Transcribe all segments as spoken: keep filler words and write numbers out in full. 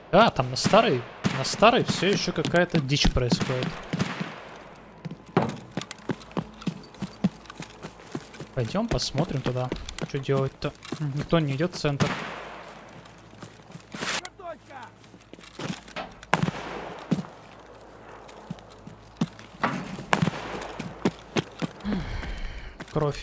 Да, там на старой, на старой все еще какая-то дичь происходит. Пойдем посмотрим туда, что делать-то. Никто не идет в центр. Кровь.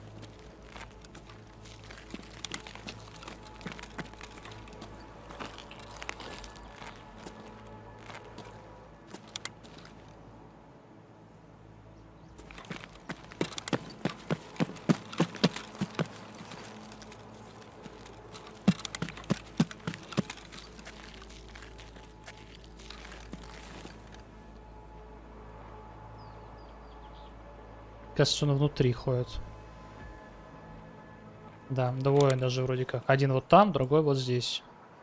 Кажется, он внутри ходит. Да, двое даже вроде как. Один вот там, другой вот здесь.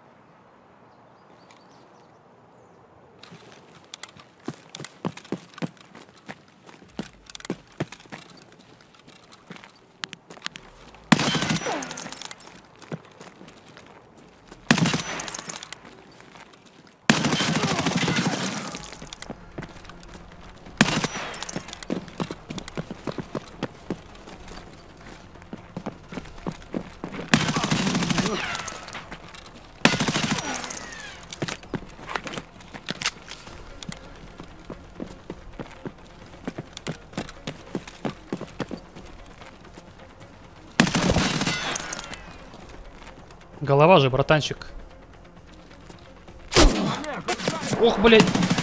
Голова же, братанчик. Ох, блядь.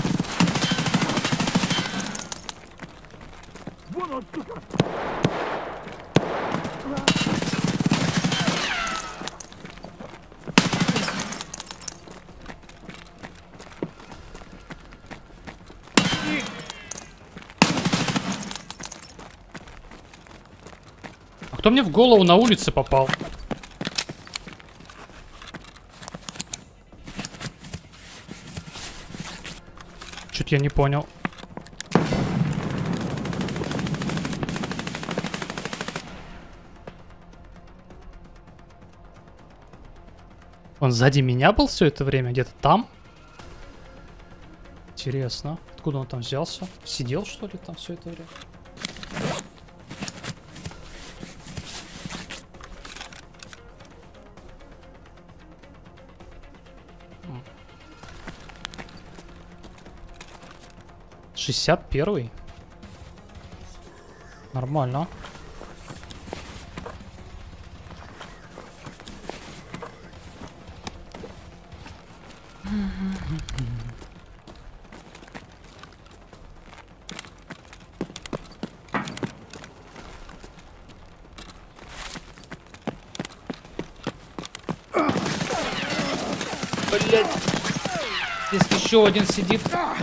А кто мне в голову на улице попал? Чуть я не понял. Он сзади меня был все это время? Где-то там? Интересно. Откуда он там взялся? Сидел, что ли, там все это время? шестьдесят первый. Нормально. Блять. Здесь еще один сидит.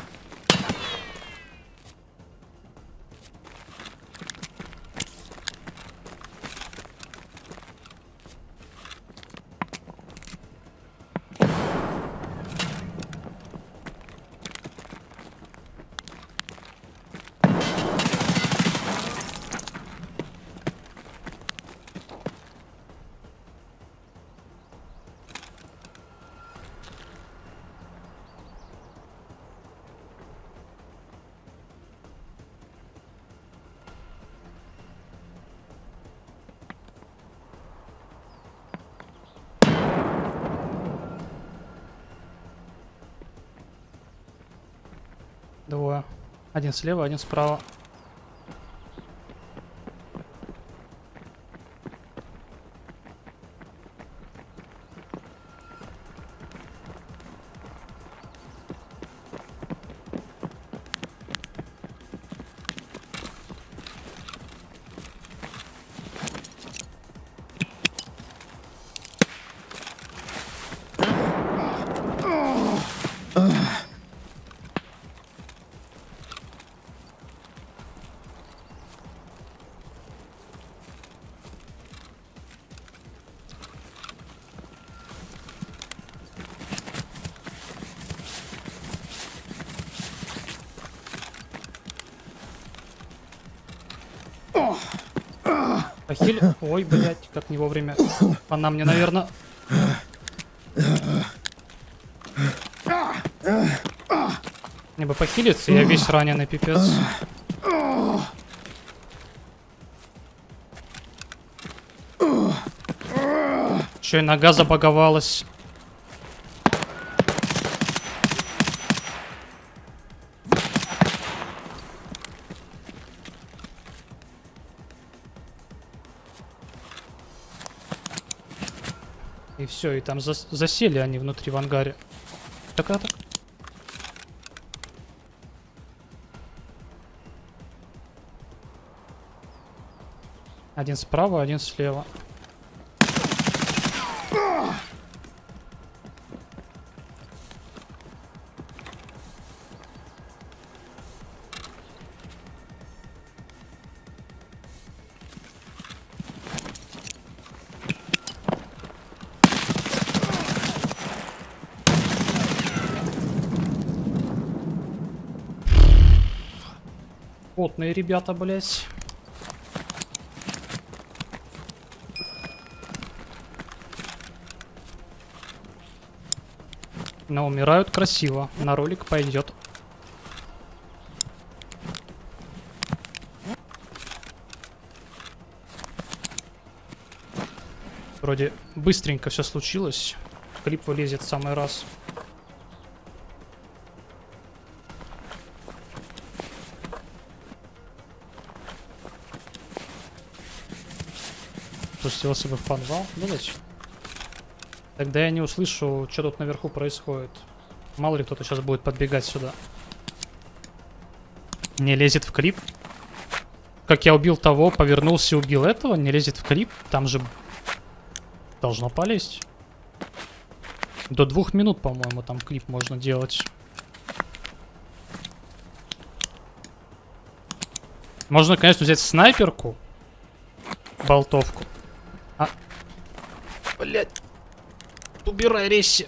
Двое. Один слева, один справа. Похили. Ой, блядь, как не вовремя. Она мне, наверное. Мне бы похилиться, я весь раненый, пипец. Еще и нога забаговалась. И все, и там зас засели они внутри в ангаре. Так, а так. Один справа, один слева. Потные ребята, блять. Но умирают красиво. На ролик пойдет. Вроде быстренько все случилось. Клип вылезет в самый раз. Спустился бы в подвал. Ну зачем? Тогда я не услышу, что тут наверху происходит. Мало ли кто-то сейчас будет подбегать сюда. Не лезет в клип. Как я убил того, повернулся и убил этого. Не лезет в клип. Там же должно полезть. До двух минут, по-моему, там клип можно делать. Можно, конечно, взять снайперку. Болтовку. А... Блять. Убирай резче.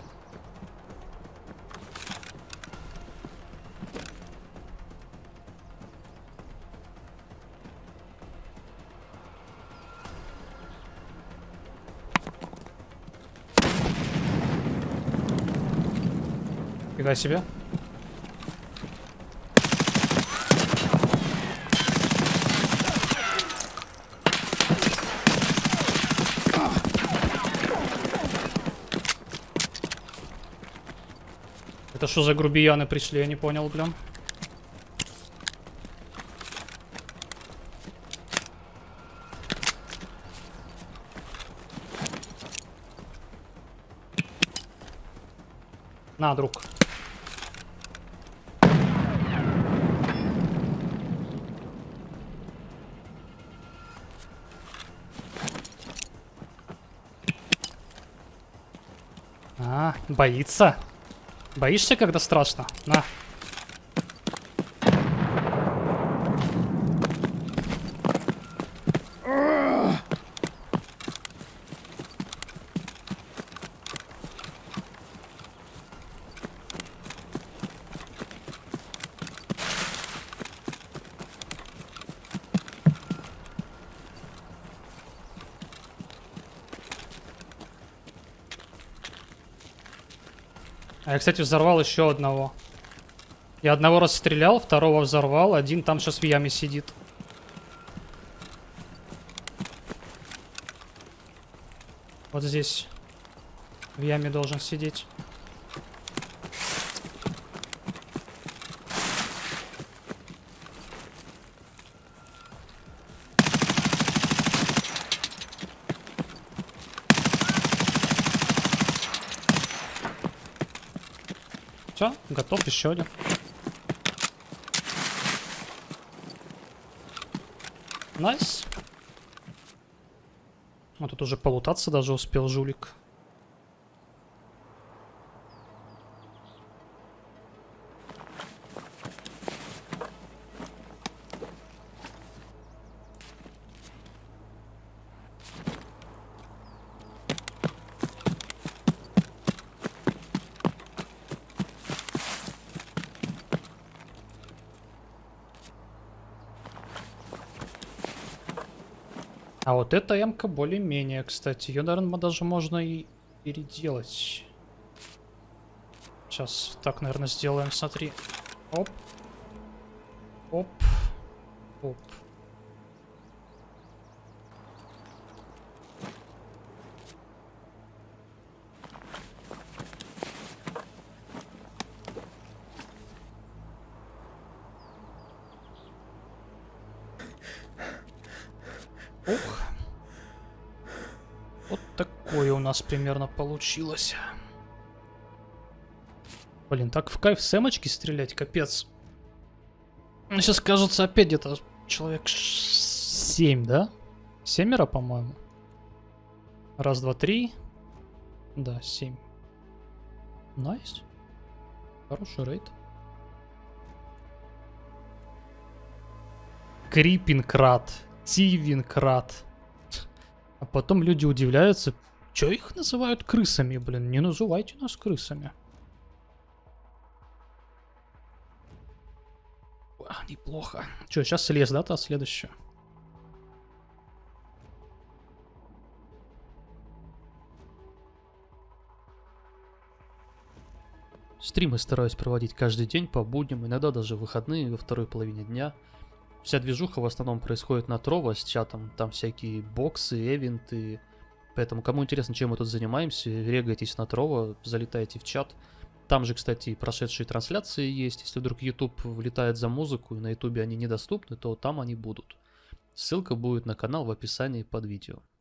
Фига себе. Это что за грубияны пришли, я не понял, блин. На, друг. А, боится. Боишься, когда страшно? На. А я, кстати, взорвал еще одного. Я одного расстрелял, второго взорвал, один там сейчас в яме сидит. Вот здесь. В яме должен сидеть. Все, готов еще один. Найс. Вот тут уже полутаться даже успел жулик. А вот эта эмка более-менее, кстати. Ее, наверное, даже можно и переделать. Сейчас так, наверное, сделаем, смотри. Оп. Оп. Оп. Ух. Вот такое у нас примерно получилось. Блин, так в кайф с эмочки стрелять, капец. Мне сейчас кажется опять где-то человек семь, да? Семеро, по-моему. Раз, два, три. Да, семь. Найс. Хороший рейд. Крипинкрат. Тивинкрат. А потом люди удивляются, что их называют крысами, блин. Не называйте нас крысами. А, неплохо. Че, сейчас слез, да, та следующая? Стримы стараюсь проводить каждый день по будням, иногда даже в выходные во второй половине дня. Вся движуха в основном происходит на Trovo с чатом, там всякие боксы, эвенты. Поэтому, кому интересно, чем мы тут занимаемся, регайтесь на Trovo, залетайте в чат. Там же, кстати, прошедшие трансляции есть. Если вдруг YouTube влетает за музыку и на YouTube они недоступны, то там они будут. Ссылка будет на канал в описании под видео.